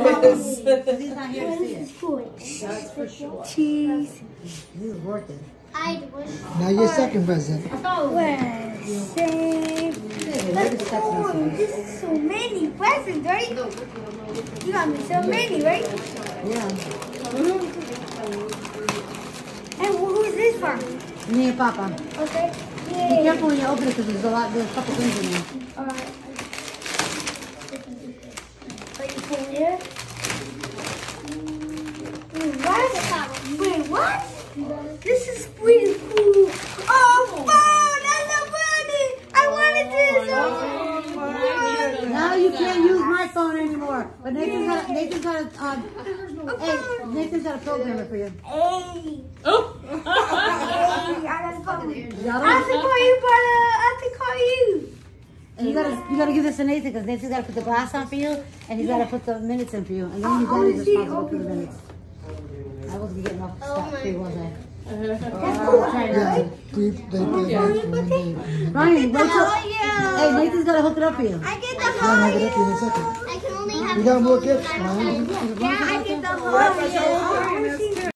He's not here to see it. That's for sure. Cheese. He's working. Now your second present. This is so many presents, right? You got me so many, right? Yeah. And who's this for? Me and Papa. Okay. Be careful when you open it because there's a couple things in there. Alright. Wait, you put it here? Wait, what? This is pretty cool. Oh, phone! That's so funny! I wanted this! Now you can't use my phone anymore. But Nathan's got a programmer for you. Hey! Oh! Hey, I got a phone. I have to call you, brother. I have to call you. And you gotta give this to Nathan because Nathan's gotta put the glass on for you, and he's gotta put the minutes in for you, and then you're responsible for the minutes. I wasn't getting off scot free, was I? Yeah, they Ryan, hey, Nathan's gotta hook it up for you. I get the whole. I can only have. We got more gifts, Ryan. Yeah, I get the whole.